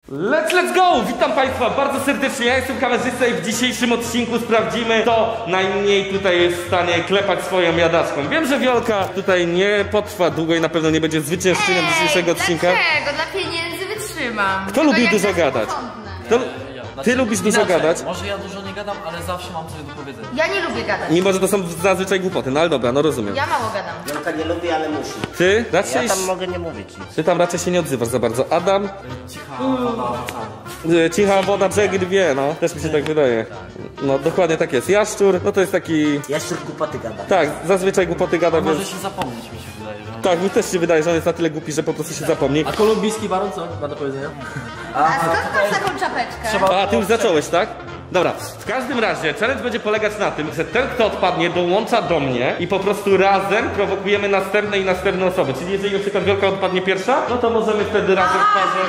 Let's go! Witam Państwa bardzo serdecznie, ja jestem kamerzysta i w dzisiejszym odcinku sprawdzimy, kto najmniej tutaj jest w stanie klepać swoją jadaczką. Wiem, że Wiolka tutaj nie potrwa długo i na pewno nie będzie zwyciężczynią dzisiejszego odcinka. Dlaczego? Dla pieniędzy wytrzymam. Kto lubi dużo gadać? Ty lubisz dużo gadać? Może ja dużo nie gadam, ale zawsze mam coś do powiedzenia. Ja nie lubię gadać. Mimo, że to są zazwyczaj głupoty, no ale dobra, no rozumiem. Ja mało gadam. Wielka nie lubi, ale musi. Ty raczej... Ja tam mogę nie mówić nic. Ty tam raczej się nie odzywasz za bardzo. Adam? Cicha woda oceanu. Cicha woda, brzeg dwie, no. Też mi się tak wydaje. No dokładnie tak jest. Jaszczur, no to jest taki... Jaszczur głupoty gada. Tak, zazwyczaj głupoty gada, Może więc... się zapomnieć, mi się wydaje, że... Tak, mi też się wydaje, że on jest na tyle głupi, że po prostu się zapomni. A kolumbijski baron co ma do powiedzenia? A skąd masz taką czapeczkę? A, ty już zacząłeś, tak? Dobra, w każdym razie challenge będzie polegać na tym, że ten, kto odpadnie, dołącza do mnie i po prostu razem prowokujemy następne i następne osoby. Czyli jeżeli na przykład Wielka odpadnie pierwsza, no to możemy wtedy razem w parze...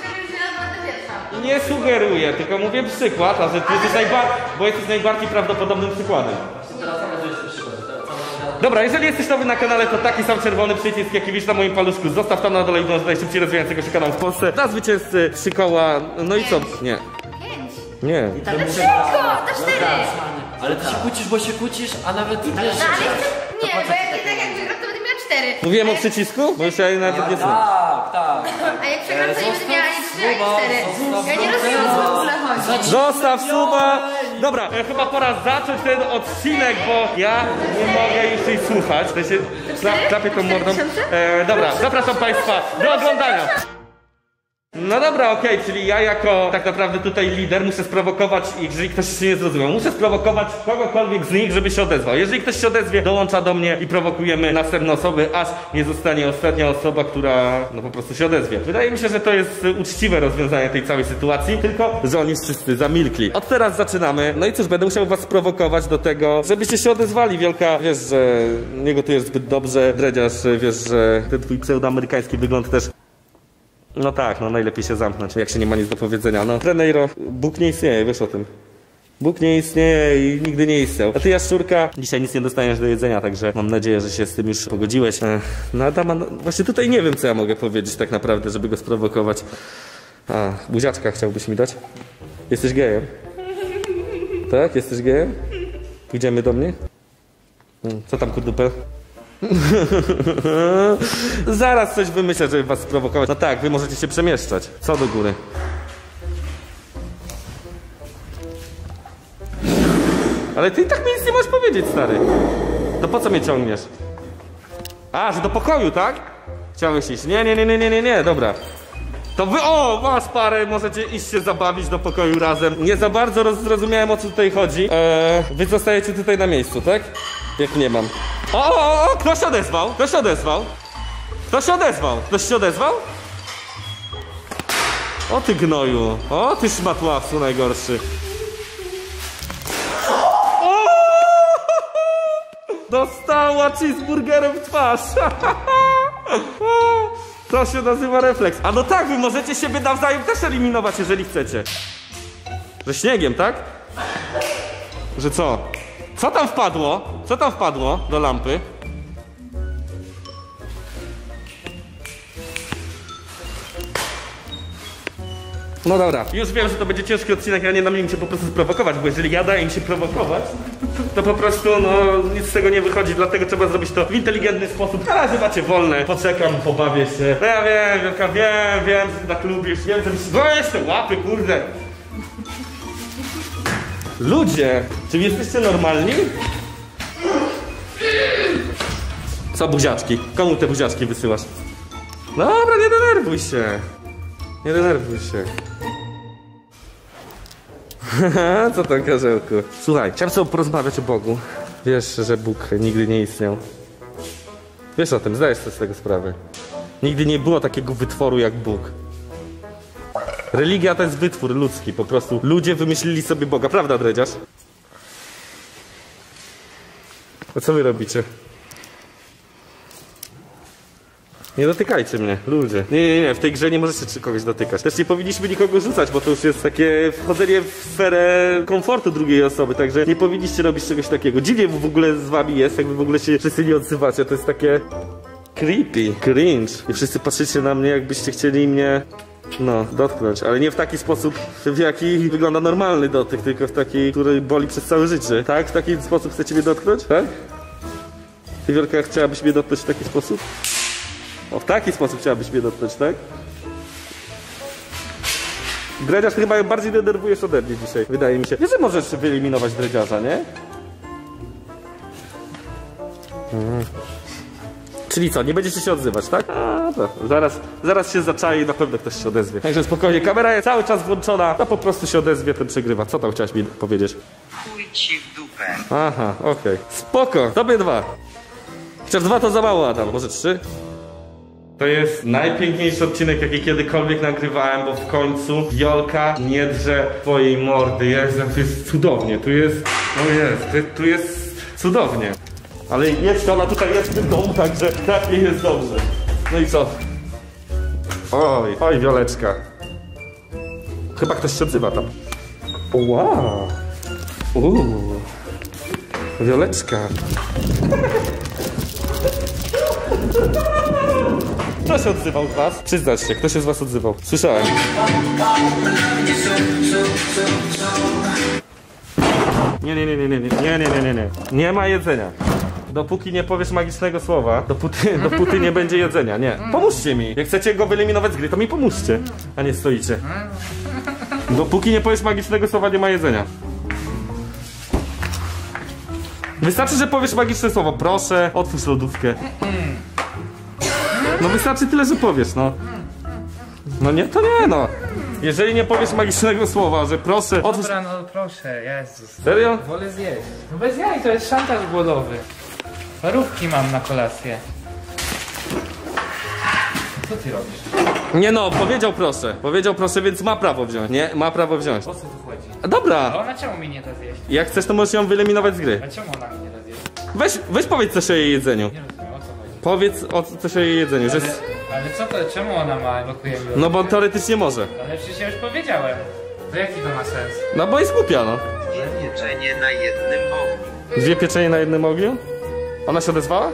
Nie sugeruję, tylko mówię przykład, a że ty jesteś bo jesteś najbardziej prawdopodobnym przykładem. Dobra, jeżeli jesteś nowy na kanale, to taki sam czerwony przycisk, jaki widzisz na moim paluszku, zostaw tam na dole i dąż do najszybciej rozwijającego się kanału w Polsce. Dla zwycięzcy 3 koła, no i co? Nie. 5. Nie. To 4. Ale ty się kłócisz, bo się kłócisz, a nawet wiesz... No ale nie, bo jak jednak jak wygram, to będę miała 4. Mówiłem o przycisku? Bo już ja nawet nie znam. Tak. A jak przegram, to nie będę miała ani 3, ani 4. Ja nie rozumiem, o co w ogóle chodzi. Zostaw suba! Dobra, chyba pora zacząć ten odcinek, bo ja nie mogę już jej słuchać. To się klapię tą mordą. Dobra, zapraszam Państwa do oglądania. No dobra, okej, czyli ja jako tak naprawdę tutaj lider muszę sprowokować ich, jeżeli ktoś się nie zrozumiał. Muszę sprowokować kogokolwiek z nich, żeby się odezwał. Jeżeli ktoś się odezwie, dołącza do mnie i prowokujemy następne osoby, aż nie zostanie ostatnia osoba, która no po prostu się odezwie. Wydaje mi się, że to jest uczciwe rozwiązanie tej całej sytuacji, tylko że oni wszyscy zamilkli. Od teraz zaczynamy. No i cóż, będę musiał was sprowokować do tego, żebyście się odezwali. Wielka, wiesz, że nie gotujesz zbyt dobrze. Dredziarz, wiesz, że ten twój pseudoamerykański wygląd też... No tak, no najlepiej się zamknąć, jak się nie ma nic do powiedzenia. No, Treneiro, Bóg nie istnieje, wiesz o tym. Bóg nie istnieje i nigdy nie istniał. A ty, Jaszczurka, dzisiaj nic nie dostaniesz do jedzenia, także mam nadzieję, że się z tym już pogodziłeś. No Adama, no, właśnie tutaj nie wiem, co ja mogę powiedzieć tak naprawdę, żeby go sprowokować. A, buziaczka chciałbyś mi dać? Jesteś gejem? Tak? Jesteś gejem? Idziemy do mnie? Co tam, kurdupę? Zaraz coś wymyślę, żeby was sprowokować. No tak, wy możecie się przemieszczać. Co do góry? Ale ty i tak mi nic nie możesz powiedzieć, stary. To po co mnie ciągniesz? A, że do pokoju, tak? Chciałeś iść. Nie, dobra. To wy, masz parę, możecie iść się zabawić do pokoju razem. Nie za bardzo zrozumiałem, o co tutaj chodzi. Wy zostajecie tutaj na miejscu, tak? Jak nie mam. Kto się odezwał? Kto się odezwał? Kto się odezwał? Ktoś się odezwał? O ty gnoju. O ty szmatławcu najgorszy. Dostała cheeseburgerem w twarz. To się nazywa refleks. A no tak, wy możecie siebie nawzajem też eliminować, jeżeli chcecie. Że śniegiem, tak? Że co? Co tam wpadło? Co tam wpadło do lampy? No dobra, już wiem, że to będzie ciężki odcinek, ja nie dam im się po prostu sprowokować, bo jeżeli ja daję im się prowokować, to po prostu no nic z tego nie wychodzi, dlatego trzeba zrobić to w inteligentny sposób. Na razie macie wolne, poczekam, pobawię się. No ja wiem, Wielka, wiem, że ty tak lubisz, wiem, że myślisz, weź te łapy, kurde. Ludzie, czy jesteście normalni? Co buziaczki? Komu te buziaczki wysyłasz? Dobra, nie denerwuj się. Nie denerwuj się. Co tam, Karzełku? Słuchaj, chciałem sobie porozmawiać o Bogu. Wiesz, że Bóg nigdy nie istniał. Wiesz o tym, zdajesz sobie z tego sprawę. Nigdy nie było takiego wytworu jak Bóg. Religia to jest wytwór ludzki, po prostu ludzie wymyślili sobie Boga, prawda, Dredziarz? A co wy robicie? Nie dotykajcie mnie, ludzie. Nie, w tej grze nie możecie kogoś dotykać. Też nie powinniśmy nikogo rzucać, bo to już jest takie wchodzenie w sferę komfortu drugiej osoby, także nie powinniście robić czegoś takiego. Dziwnie w ogóle z wami jest, jakby w ogóle się wszyscy nie odzywacie, to jest takie creepy, cringe. I wszyscy patrzycie na mnie, jakbyście chcieli mnie No, dotknąć, ale nie w taki sposób, w jaki wygląda normalny dotyk, tylko w taki, który boli przez całe życie. Tak? W taki sposób chcecie mnie dotknąć? Tak? Ty, Wielka, chciałabyś mnie dotknąć w taki sposób? O, w taki sposób chciałabyś mnie dotknąć, tak? Dredziarz, ty chyba bardziej denerwujesz ode mnie dzisiaj, wydaje mi się. Wiesz, że możesz wyeliminować dredziarza, nie? Czyli co, nie będziecie się odzywać, tak? A, to zaraz się zaczai i na pewno ktoś się odezwie. Także spokojnie, kamera jest cały czas włączona, a po prostu się odezwie, ten przegrywa. Co tam chciałaś mi powiedzieć? Chuj ci w dupę. Aha, okej. Spoko, tobie 2. Chociaż 2 to za mało, Adam, może 3? To jest najpiękniejszy odcinek, jaki kiedykolwiek nagrywałem, bo w końcu Wiolka nie drze twojej mordy. Jezu, tu jest cudownie, tu jest cudownie. Ale jest ona tutaj jest w tym domu, także tak nie jest dobrze. No i co? Oj, Wioleczka. Chyba ktoś się odzywa tam. Wow. Wioleczka. Kto się odzywał z was? Przyznać się, kto się z was odzywał? Słyszałem. Nie. Nie ma jedzenia. Dopóki nie powiesz magicznego słowa, dopóty nie będzie jedzenia, nie. Pomóżcie mi. Jak chcecie go wyeliminować z gry, to mi pomóżcie, a nie stoicie. Dopóki nie powiesz magicznego słowa, nie ma jedzenia. Wystarczy, że powiesz magiczne słowo. Proszę, otwórz lodówkę. No wystarczy tyle, że powiesz, no. No nie, to nie, no. Jeżeli nie powiesz magicznego słowa, że proszę, otwórz... Dobra, no proszę, Jezus. Serio? Wolę zjeść. No bez jaj, to jest szantaż głodowy. Parówki mam na kolację. Co ty robisz? Nie no, powiedział proszę, więc ma prawo wziąć. Nie, ma prawo wziąć. O co tu chodzi? A dobra. A ona czemu mi nie da zjeść? Jak chcesz, to możesz ją wyeliminować z gry. A czemu ona mi nie da zjeść? Weź powiedz coś o jej jedzeniu. Nie rozumiem, o co chodzi. Powiedz coś o jej jedzeniu, że... Ale co to, czemu ona ma blokuje mi? No bo teoretycznie może. Ale przecież ja już powiedziałem. To jaki to ma sens? No bo jest głupia, no. Dwie pieczenie na jednym ogniu. 2 pieczenie na jednym ogniu? Ona się odezwała?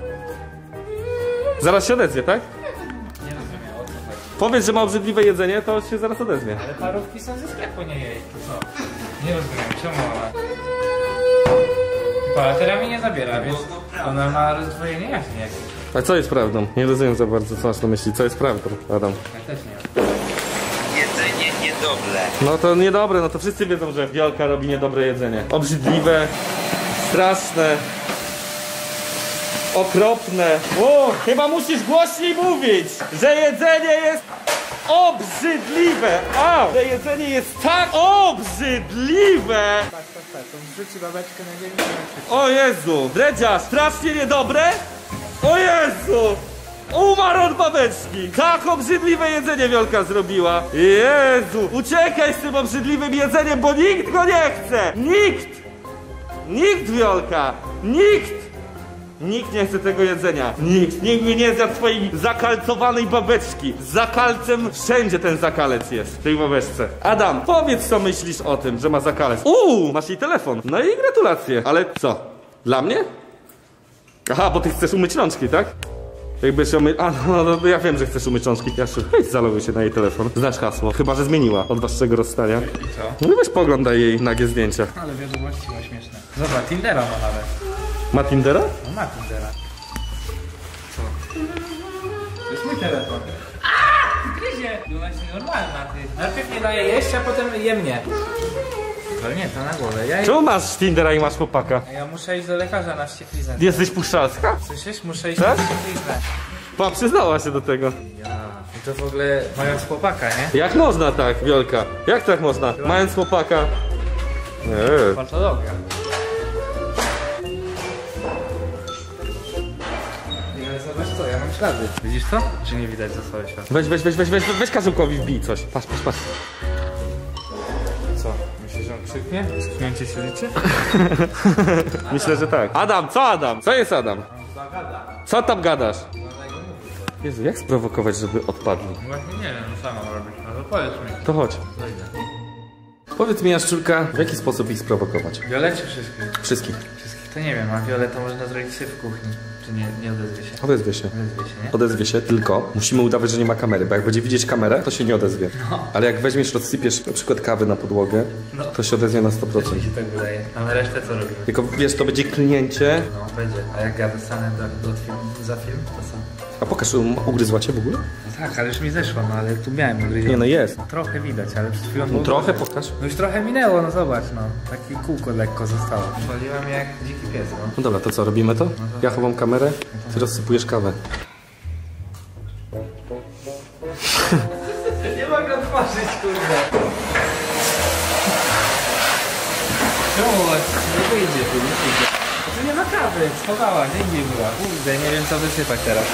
Zaraz się odezwie, tak? Nie rozumiem, o co chodzi. Powiedz, że ma obrzydliwe jedzenie, to się zaraz odezwie. Ale parówki są ze sklepu, nie jej. To co? Nie rozumiem, czemu ona... Bohatera mi nie zabiera, więc ona ma rozdwojenie jaźni jakieś. A co jest prawdą? Nie rozumiem za bardzo, co masz na myśli. Co jest prawdą, Adam? Ja też nie. Jedzenie niedobre. No to niedobre, no to wszyscy wiedzą, że Wiolka robi niedobre jedzenie. Obrzydliwe, straszne, okropne. O, chyba musisz głośniej mówić, że jedzenie jest obrzydliwe. A, że jedzenie jest tak obrzydliwe. To wrzuci babeczkę na ziemię. O Jezu, dredziarz, strasznie niedobre? O Jezu! Umarł od babeczki! Tak obrzydliwe jedzenie Wiolka zrobiła! Jezu! Uciekaj z tym obrzydliwym jedzeniem, bo nikt go nie chce! Nikt! Nikt, Wiolka! Nikt! Nikt nie chce tego jedzenia. Nikt by nie zjadł twojej zakalcowanej babeczki. Z zakalcem wszędzie ten zakalec jest w tej babeczce. Adam, powiedz, co myślisz o tym, że ma zakalec. Masz jej telefon. No i gratulacje. Ale co? Dla mnie? Aha, bo ty chcesz umyć rączki, tak? Jakbyś umyć... A, no ja wiem, że chcesz umyć rączki. Jasiu, weź zaloguj się na jej telefon. Znasz hasło. Chyba, że zmieniła od waszego rozstania. I co? No weź poglądaj jej nagie zdjęcia. Ale wiadomości ma śmieszne. Zobacz, Tindera ma nawet. Ma Tindera? No ma Tindera. Co? To jest mój telefon. Gryzie! Ona jest nienormalna, ty. Najpierw nie daje jeść, a potem je mnie. Ale nie, to na głowę. Czemu masz Tindera i masz chłopaka? Ja muszę iść do lekarza na ściekliznę. Jesteś puszczalska? Słyszysz? Muszę iść Tak? na ściekliznę. Pa, przyznała się do tego. I to w ogóle mając chłopaka, nie? Jak można tak, Wiolka? Jak tak można? Mając chłopaka? Nie. Patologia. Ale zobacz co, ja mam ślady. Widzisz to? Czy nie widać za całe światło? Weź Karzełkowi wbij coś. Patrz. Co? Myślisz, że on krzyknie? Skrzyknięcie się liczy? Myślę, że tak. Adam, co Adam? Co jest Adam? Co tam gadasz? Jezu, jak sprowokować, żeby odpadli? Właśnie nie wiem, co mam robić. No to powiedz mi. To chodź. Powiedz mi, Jaszczurka, w jaki sposób ich sprowokować? Wiolecie wszystkich. Wszystkich. Wszystkich To nie wiem, a Wiolę to można zrobić syf w kuchni. Czy nie odezwie się? Odezwie się. Odezwie się, nie? Odezwie się, tylko musimy udawać, że nie ma kamery, bo jak będzie widzieć kamerę, to się nie odezwie. No. Ale jak weźmiesz, rozsypiesz na przykład kawy na podłogę, No. to się odezwie na 100%. Też mi się tak wydaje. A na resztę co robimy? Tylko wiesz, to będzie klnięcie. No, będzie. A jak ja dostanę za film, to co? A pokaż, ugryzła cię w ogóle? No tak, ale już mi zeszło, no ale tu miałem ugryzione. Nie no jest. Trochę widać, ale przed chwilą... No, było trochę gorzej. pokaż. No już trochę minęło, no zobacz, no. Takie kółko lekko zostało. Waliłem jak dziki pies, no. No dobra, to co, robimy to? Ja chowam kamerę, ty rozsypujesz kawę. Nie mogę otworzyć, kurde. Czemu? Nie wyjdzie tu, nie wyjdzie. Tu nie ma kawy, schowała, gdzie indziej była. Kurde, nie wiem co wysypać teraz.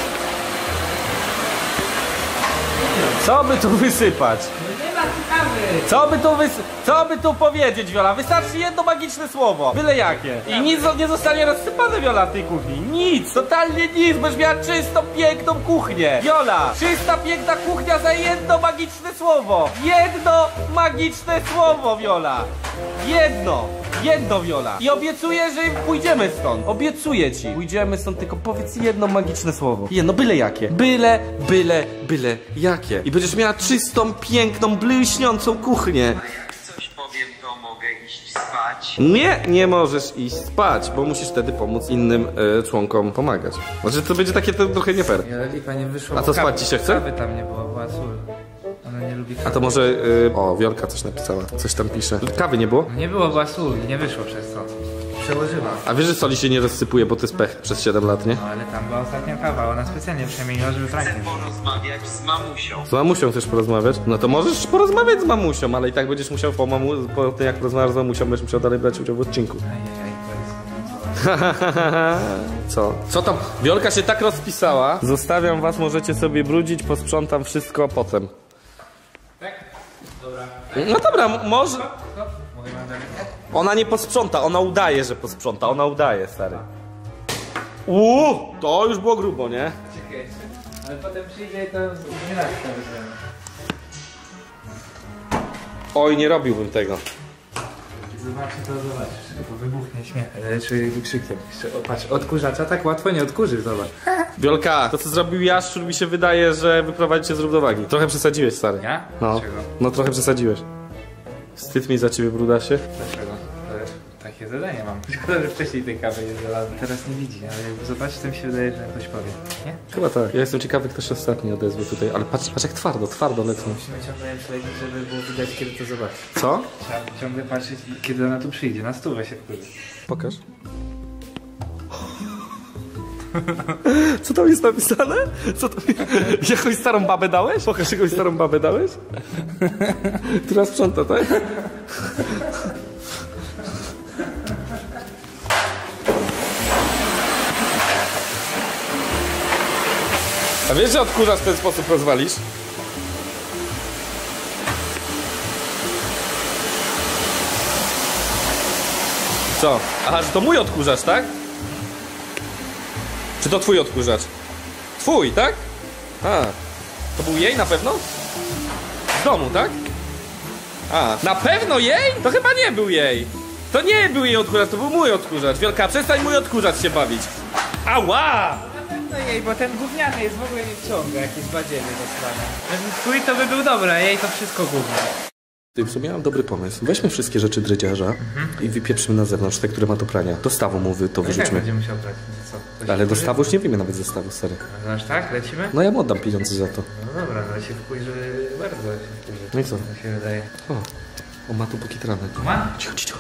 Co by tu wysypać? No nie ma tu kawy! Co by tu powiedzieć, Wiola? Wystarczy jedno magiczne słowo. Byle jakie. I nic nie zostanie rozsypane, Wiola, w tej kuchni. Nic, totalnie nic. Będziesz miała czystą, piękną kuchnię. Wiola, czysta, piękna kuchnia za jedno magiczne słowo. Jedno magiczne słowo, Wiola. Jedno, Wiola. I obiecuję, że pójdziemy stąd. Obiecuję ci. Pójdziemy stąd, tylko powiedz jedno magiczne słowo. Jedno, byle jakie. Byle jakie. I będziesz miała czystą, piękną, błyśniącą kuchnię. Jak coś powiem, to mogę iść spać. Nie możesz iść spać, bo musisz wtedy pomóc innym członkom pomagać. Znaczy to będzie takie trochę nie fair. Ale lipa nie wyszło. A co, spać ci się chce? Kawy tam nie było, była sól. Ona nie lubi kawy. A to może... O, Wiolka coś napisała. Coś tam pisze. Kawy nie było? Nie było, była sól i nie wyszło przez to. Przełożyła. A wiesz, że soli się nie rozsypuje, bo to jest pech przez 7 lat, nie? No ale tam była ostatnia kawa, ona specjalnie przemieniła, żeby Frank nie Chcę porozmawiać z mamusią. Z mamusią chcesz porozmawiać? No to możesz porozmawiać z mamusią, ale i tak będziesz musiał po tym jak porozmawiasz z mamusią, będziesz musiał dalej brać udział w odcinku. Ajajaj, to jest... Co tam? Wiolka się tak rozpisała. Zostawiam was, możecie sobie brudzić, posprzątam wszystko potem. Tak? Dobra. No dobra, może... Mogę wam dać? Ona nie posprząta, ona udaje, że posprząta, ona udaje, stary. To już było grubo, nie? Czekaj jeszcze. Ale potem przyjdzie i to nie raz to wyzwiemy. Oj, nie robiłbym tego. Zobaczy to, zobaczysz. Bo wybuchnie śmiech. Czy wykrzykiem. Patrz, odkurzacza tak łatwo nie odkurzy, zobacz. Wiolka, to co zrobił Jaszczur mi się wydaje, że wyprowadzi cię z równowagi. Trochę przesadziłeś, stary. Ja? No. Dlaczego? No trochę przesadziłeś. Wstyd mi za ciebie, brudasie. Dlaczego? Takie zadanie mam. Szkoda, że wcześniej tej kawy nie znalazłem. Teraz nie widzi, ale jak zobaczy, to mi się wydaje, że ktoś powie. Nie? Chyba tak. Ja jestem ciekawy, kto się ostatni odezwie tutaj, ale patrz jak twardo lecą. Musimy ciągle śledzić, żeby było widać, kiedy to zobaczy. Co? Trzeba ciągle patrzeć, kiedy ona tu przyjdzie. Na stówę się wkurzy. Pokaż. Co tam jest napisane? Co tam... Jakąś starą babę dałeś? Pokaż, jakąś starą babę dałeś? Która sprząta, tak? A wiesz, że odkurzacz w ten sposób rozwalisz? Co? Aha, że to mój odkurzacz, tak? Czy to twój odkurzacz? Twój, tak? A, to był jej na pewno? Z domu, tak? A, na pewno jej? To chyba nie był jej. To nie był jej odkurzacz, to był mój odkurzacz. Wielka, przestań mój odkurzacz się bawić. Ała! Na pewno jej, bo ten gówniany jest w ogóle nie wciąga, jakieś badziewy dostane. Gdyby twój to by był dobry, a jej to wszystko gówno. Ty, w sumie mam dobry pomysł. Weźmy wszystkie rzeczy dredziarza i wypieprzymy na zewnątrz, te, które ma do prania. Dostawą mu to Tak wyrzućmy. będzie musiał brać, no to co? Ale dostawu już nie wiemy nawet zestawu, stary. No aż tak? Lecimy? No ja mu oddam pieniądze za to. No dobra, no się wkurzy, bardzo się wkurzy. No i co? To się wydaje. O, ma tu pokitrane. Ma? Cicho.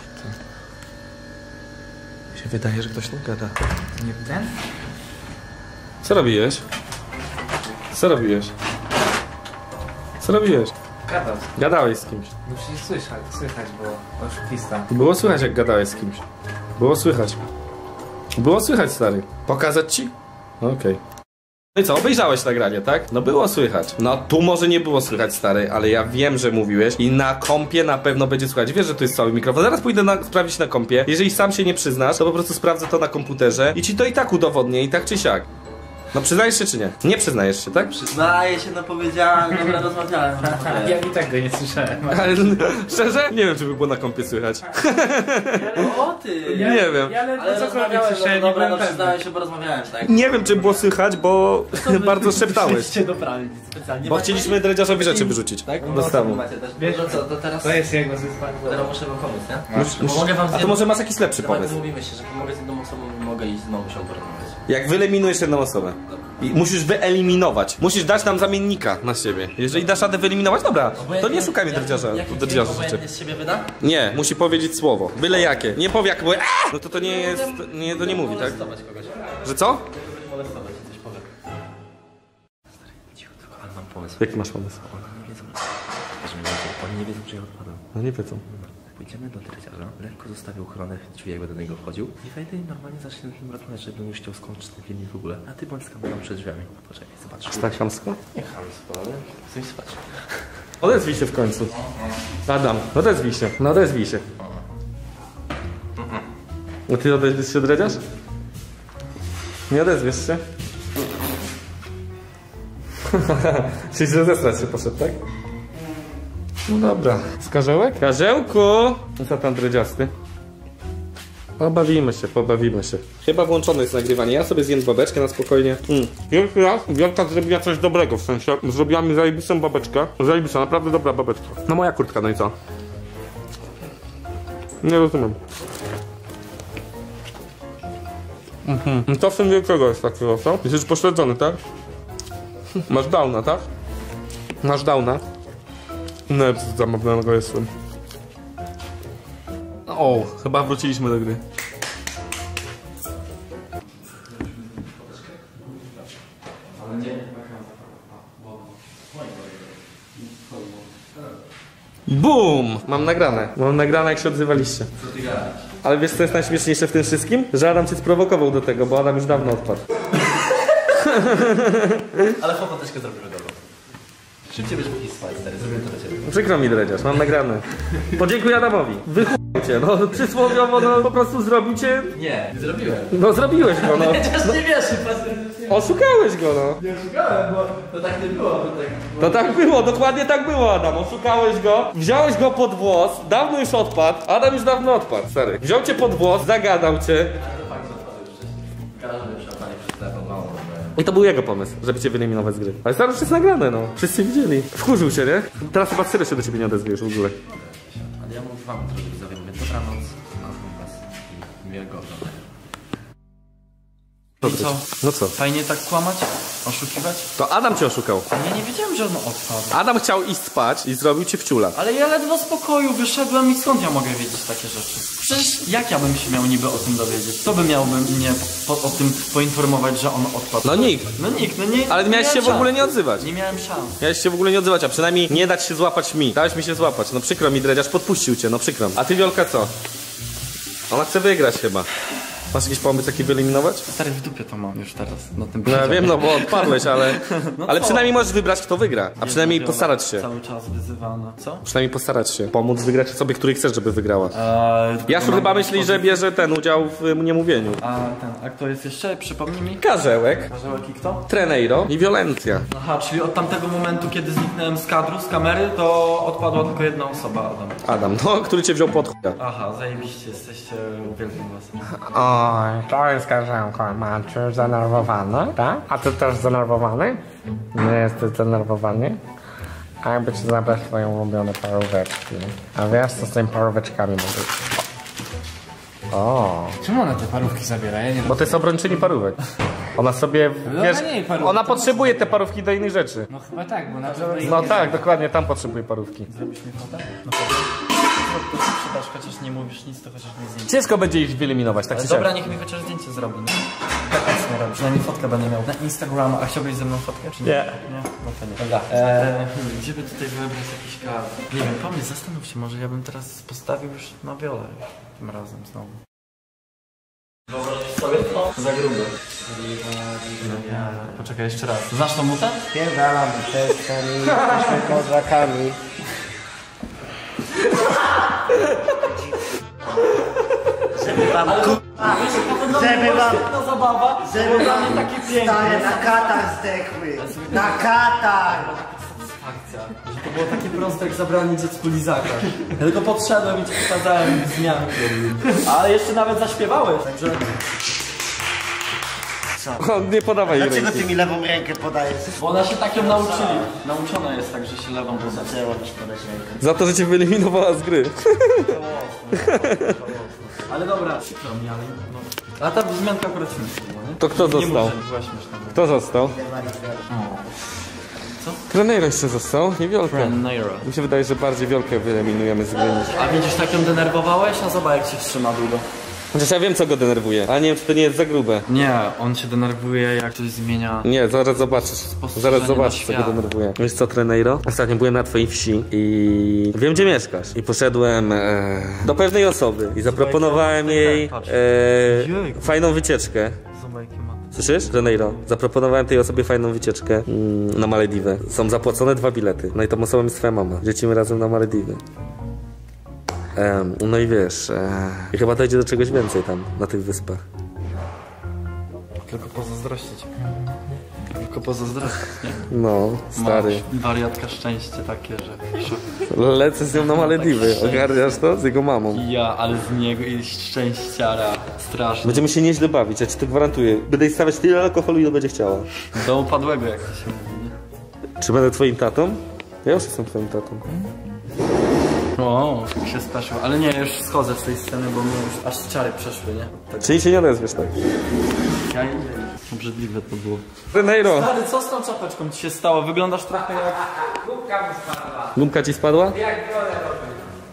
Mi się wydaje, że ktoś nam gada. To nie ten? Co robiłeś? Co robiłeś? Co robiłeś? Gadał. Gadałeś z kimś. No przecież słychać było. Oszukista. Było słychać, jak gadałeś z kimś. Było słychać. Było słychać, stary. Pokazać ci? Okej. No i co, obejrzałeś nagranie, tak? No było słychać. No tu może nie było słychać, stary, ale ja wiem, że mówiłeś i na kompie na pewno będzie słychać. Wiesz, że tu jest cały mikrofon. Zaraz pójdę sprawdzić na kompie. Jeżeli sam się nie przyznasz, to po prostu sprawdzę to na komputerze i ci to i tak udowodnię, i tak czy siak. No przyznajesz się czy nie? Nie przyznajesz się, tak? Przyznaję się, no powiedziałem, dobra, rozmawiałem. Ja i tak go nie słyszałem. Ale szczerze? Nie wiem, czy by było na kompie słychać. O ty! Nie wiem. Ale rozmawiałem, no dobra, no przyznaję się, bo rozmawiałem, tak? Nie wiem, czy było słychać, bo bardzo szeptałeś. Dobrali specjalnie. Bo chcieliśmy dredziarzowi rzeczy wyrzucić. Tak? Do stawu. Wiesz, no co, to teraz... To jest jego wyzwanie. Teraz muszę wam pomóc, nie? Bo mogę wam A to może masz jakiś lepszy Dawaj, pomysł. umówimy się, że pomogę z jedną osobą, mogę iść z mamusią porozmawiać. Jak wyeliminujesz jedną osobę. I musisz wyeliminować. Musisz dać nam zamiennika na siebie. Jeżeli dasz radę wyeliminować, dobra, to nie szukajmy dredziarza rzeczy. Obojętnie z siebie wyda? Nie, musi powiedzieć słowo. Byle jakie. Nie powie jak powie, no to nie jest, to nie mówi, tak? Molestować kogoś. Że co? Molestować, coś powiem. Stary, cicho tylko, ale mam pomysł. Jaki masz pomysł? Oni nie wiedzą, że ja odpadam. No nie wiedzą. Pójdziemy do dredziarza, lekko zostawię ochronę w drzwi, jak będę do niego wchodził i wejdę i normalnie zacznę z nim rozmawiać, żebym już chciał skończyć ten filmik w ogóle. A ty bądź z kamerą przed drzwiami. Poczekaj, zobacz. Czy tak chamsko? Nie chamsko, ale chcę mi spać. Odezwij się w końcu. Adam, odezwij się. No odezwij się. No ty odezwiesz się, dredziarz? Nie odezwiesz się? Czyli że zesrać się poszedł, tak? No dobra. Z Karzełek? Karzełku! No co tam, dredziasty? Pobawimy się, pobawimy się. Chyba włączone jest nagrywanie. Ja sobie zjem babeczkę na spokojnie. Pierwszy raz Wielka zrobiła coś dobrego, w sensie zrobiła mi zajebistą babeczkę. Zajebista, naprawdę dobra babeczka. No moja kurtka, no i co? Nie rozumiem. No to w tym wielkiego jest takiego, co? Jesteś pośledzony, tak? Masz downa, tak? Masz downa. No, zamawionego jestem. O, chyba wróciliśmy do gry. BUM! Mam nagrane. Mam nagrane, jak się odzywaliście. Ale wiesz, co jest najśmieszniejsze w tym wszystkim? Że Adam cię sprowokował do tego, bo Adam już dawno odpadł. Ale fototeczkę zrobimy dobrą. Szybciej będziesz mógł spać, stary, zrobimy to dla ciebie. Przykro mi, dredziarz, mam nagrane. Podziękuj Adamowi. Wychujcie cię, no przysłowiowo, no po prostu zrobił cię. Nie, zrobiłem. No zrobiłeś go, no. Chociaż nie wiesz, Oszukałeś go, no. nie szukałem, bo to tak nie było. To tak było, dokładnie tak było, Adam. Oszukałeś go, wziąłeś go pod włos, dawno już odpadł. Adam już dawno odpadł, stary. Wziął cię pod włos, zagadał cię. I to był jego pomysł, żeby cię wyeliminować z gry. Ale teraz już jest nagrane, no. Wszyscy widzieli. Wkurzył się, nie? Teraz chyba serio się do ciebie nie odezwiesz w ogóle. Ale ja mówię wam, drogi widzowie, mówię dobranoc, kocham was i miłego oglądania. I co? No co? Fajnie tak kłamać? Oszukiwać? To Adam cię oszukał. Ja nie wiedziałem, że on odpadł. Adam chciał iść spać i zrobił cię w ciula. Ale ja ledwo z pokoju wyszedłem i skąd ja mogę wiedzieć takie rzeczy? Przecież jak ja bym się miał niby o tym dowiedzieć? Kto by miałby mnie o tym poinformować, że on odpadł? No nikt. No nikt, no nie. Ale miałeś się w ogóle nie odzywać. Nie miałem szans. Miałeś się w ogóle nie odzywać, a przynajmniej nie dać się złapać mi. Dałeś mi się złapać. No przykro mi, dredziarz, podpuścił cię, no przykro mi. A ty, Wiolka, co? Ona chce wygrać chyba. Masz jakiś pomysł, jaki wyeliminować? Stary, w dupie to mam już teraz na tym No ja wiem, no bo odpadłeś, ale... No ale co? przynajmniej możesz wybrać, kto wygra. A przynajmniej Wiola postarać się. Cały czas wyzywana. Co? Przynajmniej postarać się. Pomóc wygrać osobie, której chcesz, żeby wygrała. Jaszczur chyba myśli, że bierze ten udział w niemówieniu. A kto jest jeszcze? Przypomnij mi. Karzełek, Karzełek i kto? Treneiro i Violencja. Aha, czyli od tamtego momentu, kiedy zniknąłem z kadru, z kamery, to odpadła tylko jedna osoba, Adam. Adam, no, który cię wziął pod chuja. Aha, zajebiście, jesteście uwielbiam was. Oj, to jest Karzełko, Maciu, zdenerwowany, tak? A ty też zdenerwowany? Nie jesteś zdenerwowany? A jakby ci zabrać twoje ulubione paróweczki? A wiesz, co z tymi paróweczkami mówisz? O, Czemu ona te parówki zabiera? Ja nie Bo to jest obrończyni parówek. Ona sobie, wiesz, ona nie jej parówki, ona to potrzebuje te parówki do innych rzeczy. No chyba tak, bo na pewno... No tak, dokładnie, tam potrzebuje parówki. Zrobisz mi fotę? No to sprzedasz, chociaż nie mówisz nic, to chociaż nie zdjęcie. Ciężko będzie ich wyeliminować, tak Ale czy siak. dobra, niech mi chociaż zdjęcie zrobi, no. Tak nic nie robi, przynajmniej fotkę będę miał. Na Instagram, a chciałbyś ze mną fotkę, czy nie? Nie. Nie? No to nie. Dobra. Gdzie by tutaj wybrać jakiś kadr? Nie wiem, pomysł, zastanów się, może ja bym teraz postawił już na Wiolę tym razem znowu. Wyobraź sobie to? Za grube. Poczekaj jeszcze raz. Znasz tą mutę? pierdalam testami, jesteśmy kozakami. żeby wam kurwa, żeby wam takie piękne. stare na katar zdechły. Na katar! Akcja. Że to było takie proste jak zabranie dziecku lizaka. Ja tylko podszedłem i ci pokazałem wzmianki. Ale jeszcze nawet zaśpiewałeś, także... Nie podawaj jej Dlaczego ręki. ty mi lewą rękę podajesz? Bo ona się tak ją nauczyli. Nauczona jest tak, że się lewą poda. Zaczęło ci podać rękę. Za to, że cię wyeliminowała z gry. Ale dobra, przykro mi, ale no... A ta wzmianka akurat śmieszna, nie? To kto Nie został? może, była śmieszna. Kto został? Trenero jeszcze został, nie Wiolka. Trenero. Mi się wydaje, że bardziej Wiolkę wyeliminujemy z gry niż... A widzisz, tak ją denerwowałeś? A zobacz jak się wstrzyma długo. Chociaż ja wiem, co go denerwuje, ale nie wiem, czy to nie jest za grube. Nie, on się denerwuje jak coś zmienia. Nie, zaraz zobaczysz. Zaraz zobaczysz, co go denerwuje. Wiesz co, Treneiro? Ostatnio byłem na twojej wsi i wiem, gdzie mieszkasz. I poszedłem do pewnej osoby i zaproponowałem jej fajną wycieczkę. Słyszysz, Treneiro? Zaproponowałem tej osobie fajną wycieczkę na Malediwy. Są zapłacone 2 bilety. No i tą osobą jest twoja mama. Lecimy razem na Malediwy. No i wiesz, i chyba dojdzie do czegoś więcej tam, na tych wyspach. Tylko pozazdrościć. Tylko pozazdrościć, nie? No, stary. Masz, wariatka szczęście takie, że... Lecę z nią na Malediwy, ogarniasz to? Z jego mamą. Ja, ale z niego i szczęściara strasznie. Będziemy się nieźle bawić, ja ci to gwarantuję. Będę jej stawiać tyle alkoholu, ile będzie chciała. Do upadłego, jak to się mówi, nie? Czy będę twoim tatą? Ja już jestem twoim tatą. O, jak się speszył. Ale nie, już schodzę z tej sceny, bo mnie już aż ciary przeszły, nie? Tak. Czyli się nie odezwiesz tak. Ja nie wiem. Obrzydliwe to było. Treneiro! Stary, co z tą czapeczką ci się stało? Wyglądasz trochę jak... Gumka mi spadła. Gumka ci spadła? Jak biorę robię.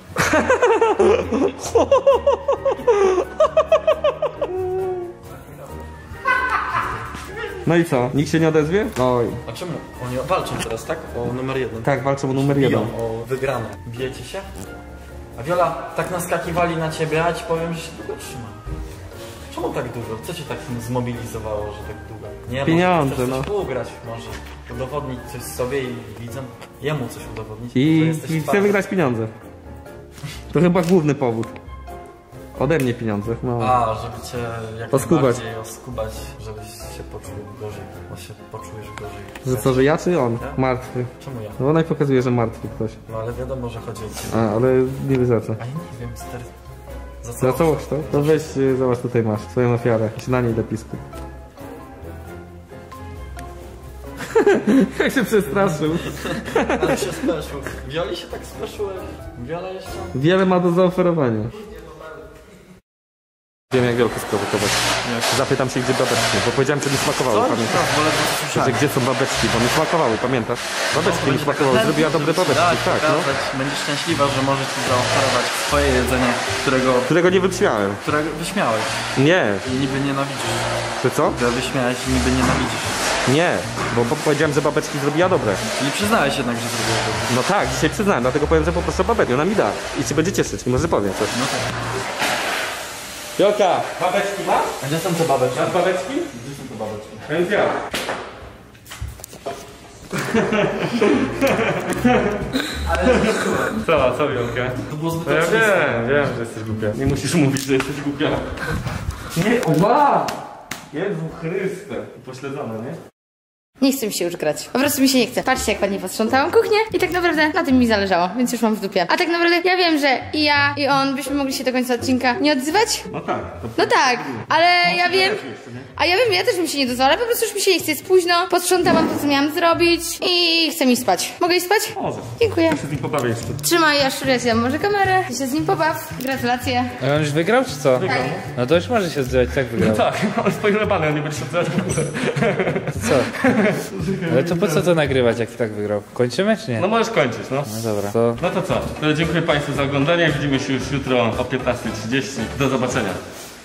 No i co? Nikt się nie odezwie? Oj. A czemu? Oni walczą teraz, tak? O numer 1. Tak, walczą o numer 1. Biją o wygraną. Bijecie się? A Wiola, tak naskakiwali na ciebie, a ci powiem, że się długo trzyma. Czemu tak dużo? Co cię tak zmobilizowało, że tak długo? Nie, pieniądze, może no. chcesz coś ugrać, może udowodnić coś sobie i widzom, jemu coś udowodnić. że I jesteś chcę twardy. wygrać pieniądze. To chyba główny powód. Ode mnie pieniądze. No. A, żeby cię jak Oskubać. najbardziej oskubać, żebyś się poczuł gorzej. Bo się poczujesz gorzej. Że co, że ja czy on? Ja? Martwy. Czemu ja? No ona i pokazuje, że martwy ktoś. No ale wiadomo, że chodzi o ciebie. A, ale nie wie za co. A ja nie wiem, stary. Za całość to? To weź, zobacz, tutaj masz swoją ofiarę. Się na niej lepiej skup. Jak się przestraszył. Ale się speszył. Wioli się tak speszyłem. Wiola jeszcze? Wiele ma do zaoferowania. Wiem, jak Wielkę sprowokować. Zapytam się, gdzie babeczki, bo powiedziałem, że mi smakowały, pamiętasz? Że gdzie są babeczki, bo mi smakowały, pamiętasz? Babeczki mi smakowały, zrobiła dobre babeczki, tak, no. Będziesz szczęśliwa, że może ci zaoferować swoje jedzenie, Którego nie wyśmiałem. którego wyśmiałeś Nie. i niby nienawidzisz. Czy co? Które wyśmiałeś i niby nienawidzisz. Nie, bo powiedziałem, że babeczki zrobiła dobre. Nie przyznałeś jednak, że zrobiłeś dobrze. No tak, dzisiaj przyznałem, dlatego powiem, że poproszę babeczki, ona mi da. I się będzie cieszyć, i może powiem coś. No tak. Jolka, babeczki masz? A gdzie są te babeczki? Masz babeczki? Gdzie są te babeczki? Więc ja. Co Wiolka? To było zbyt No ja oczywiste. wiem, że jesteś głupia. Nie musisz mówić, że jesteś głupia. Nie, ła! Jezu Chryste. Pośledzone, nie? Nie chce mi się już grać. Po prostu mi się nie chce. Patrzcie, jak ładnie posprzątałam kuchnię i tak naprawdę na tym mi zależało, więc już mam w dupie. A tak naprawdę ja wiem, że i ja, i on byśmy mogli się do końca odcinka nie odzywać. No tak. No tak, ale ja wiem. A ja wiem, ja też bym się nie dozwala, po prostu już mi się nie chce, jest późno. Posprzątałam to, co miałam zrobić i chcę mi spać. Mogę iść spać? Może. Dziękuję. Ja się z nim pobawię jeszcze. Trzymaj, ja szczurę ci dam może kamerę. Ty się z nim pobaw. Gratulacje. A on już wygrał, czy co? Tak. No to już może się zdradzić, tak wygrał. Tak, on jest pojebany, on nie będzie się odzywać w ogóle. Co? Ale to po co to nagrywać, jak tak wygrał? Kończymy, czy nie? No możesz kończyć, no. No dobra. To... No to co? To dziękuję Państwu za oglądanie. Widzimy się już jutro o 15:30. Do zobaczenia.